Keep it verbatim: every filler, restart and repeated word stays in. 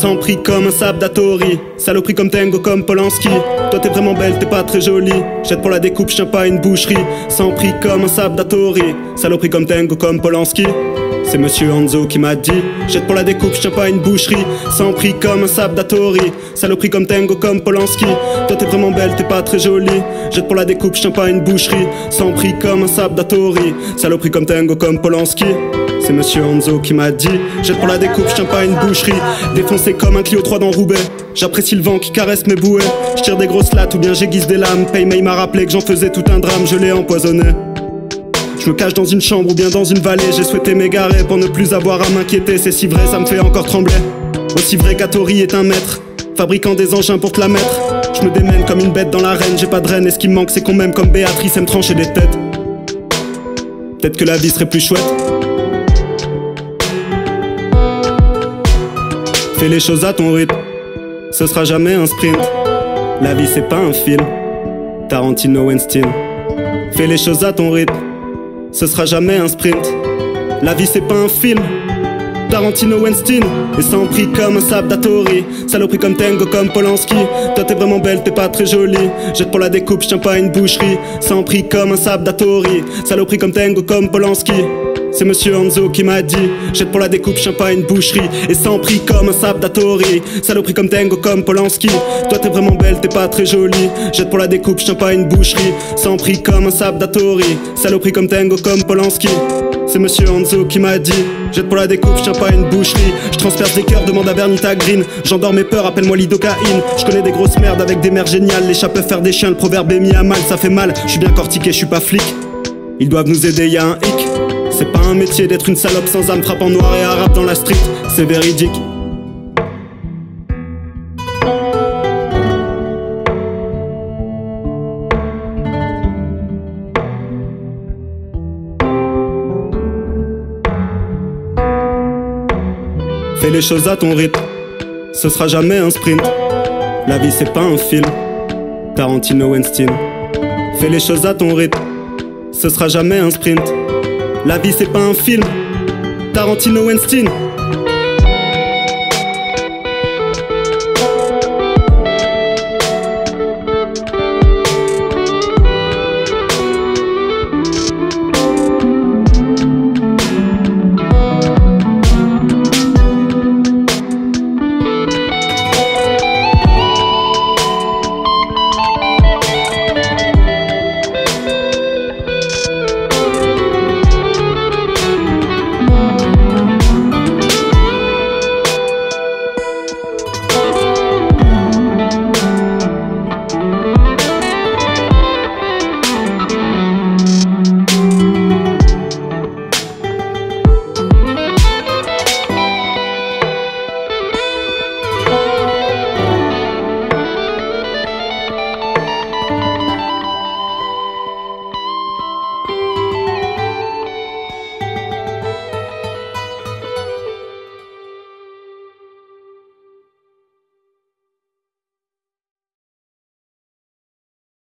sans prix comme un Sabdatori. Saloperie comme Tango, comme Polanski. Toi t'es vraiment belle, t'es pas très jolie. Jette pour la découpe, je tiens pas une boucherie. Sans prix comme un Sabdatori. Saloperie comme Tango, comme Polanski. C'est Monsieur Hanzo qui m'a dit. Jette pour la découpe, je tiens pas une boucherie. Sans prix comme un Sabdatori. Saloperie comme Tango, comme Polanski. Toi t'es vraiment belle, t'es pas très jolie. Jette pour la découpe, je tiens pas une boucherie. Sans prix comme un Sabdatori. Saloperie comme Tango, comme Polanski. C'est Monsieur Hanzo qui m'a dit. Jette pour la découpe, je tiens pas une boucherie. Défoncé comme un Clio trois dans Roubaix. J'apprécie le vent qui caresse mes bouées. Je tire des grosses lattes ou bien j'aiguise des lames. Paymay m'a rappelé que j'en faisais tout un drame. Je l'ai empoisonné. Je me cache dans une chambre ou bien dans une vallée. J'ai souhaité m'égarer pour ne plus avoir à m'inquiéter. C'est si vrai, ça me fait encore trembler. Aussi vrai qu'Atori est un maître, fabriquant des engins pour te la mettre. Je me démène comme une bête dans l'arène. J'ai pas de reine et ce qui me manque c'est qu'on m'aime comme Béatrice aime trancher des têtes. Peut-être que la vie serait plus chouette. Fais les choses à ton rythme, ce sera jamais un sprint. La vie c'est pas un film, Tarantino Weinstein. Fais les choses à ton rythme, ce sera jamais un sprint. La vie c'est pas un film, Tarantino Weinstein. Et sans prix comme un Sabdatori. Saloperie comme Tango, comme Polanski. Toi t'es vraiment belle, t'es pas très jolie. Jette pour la découpe, je tiens pas une boucherie. Sans prix comme un Sabdatori. Saloperie comme Tango, comme Polanski. C'est Monsieur Hanzo qui m'a dit. Jette pour la découpe, je tiens pas une boucherie. Et sans prix comme un Sabdatori. Saloperie comme Tango, comme Polanski. Toi t'es vraiment belle, t'es pas très jolie. Jette pour la découpe, je tiens pas une boucherie. Sans prix comme un Sabdatori. Saloperie comme Tango, comme Polanski. C'est Monsieur Hanzo qui m'a dit. Jette pour la découpe, je tiens pas une boucherie. Je transperce des cœurs, demande à Bernita Green. J'endors mes peurs, appelle-moi l'idocaïne. Je connais des grosses merdes avec des mères géniales. Les chats peuvent faire des chiens, le proverbe est mis à mal. Ça fait mal, je suis bien cortiqué, je suis pas flic. Ils doivent nous aider, y'a un hic. C'est pas un métier d'être une salope sans âme, frappant noir et arabe dans la street. C'est véridique. Fais les choses à ton rythme, ce sera jamais un sprint. La vie c'est pas un film, Tarantino Weinstein. Fais les choses à ton rythme, ce sera jamais un sprint. La vie c'est pas un film, Tarantino Weinstein.